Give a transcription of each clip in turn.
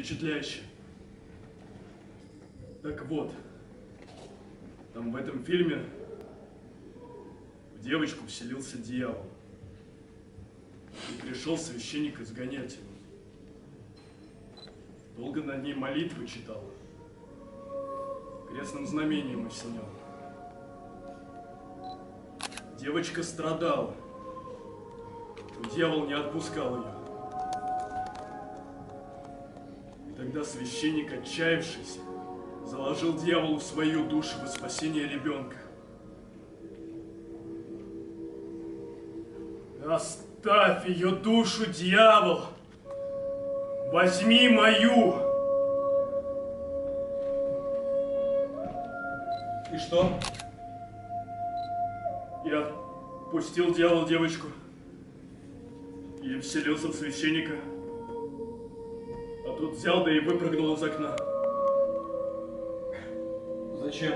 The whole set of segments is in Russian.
впечатляюще. Так вот, там в этом фильме в девочку вселился дьявол. И пришел священник изгонять его. Долго над ней молитвы читал. Крестным знамением осенял. Девочка страдала. Но дьявол не отпускал ее. И тогда священник, отчаявшийся, заложил дьяволу свою душу во спасение ребенка. Оставь ее душу, дьявол! Возьми мою! И что? Я пустил дьявол девочку и вселился в священника. А тут взял, да и выпрыгнул из окна. Зачем?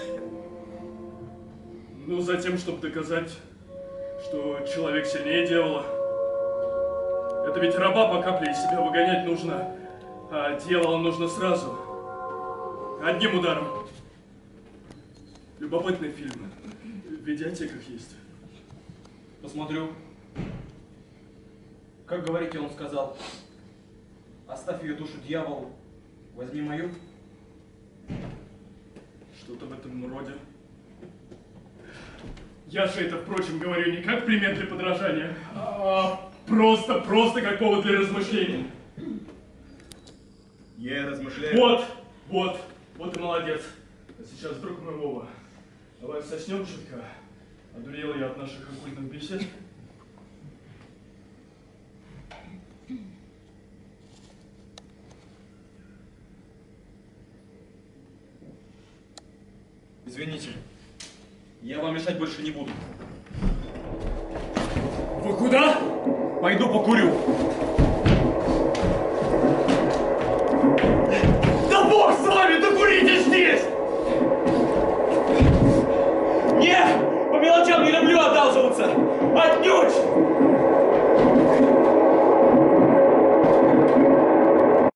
Ну, затем, чтобы доказать, что человек сильнее дьявола. Это ведь раба по капле из себя выгонять нужно, а дьявола нужно сразу, одним ударом. Любопытный фильм. В видеотеках есть. Посмотрю. Как говорите, он сказал: оставь ее душу дьяволу, возьми мою. Что-то в этом роде. Я же это, впрочем, говорю не как пример для подражания, а просто как повод для размышления. Я размышляю. Вот и молодец. А сейчас, друг мой Вова, давай соснем чутка. Одурел я от наших оккультных бесед. Извините, я вам мешать больше не буду. Вы куда? Пойду покурю. Да бог с вами, да курите здесь! Не, по мелочам не люблю одалживаться. Отнюдь!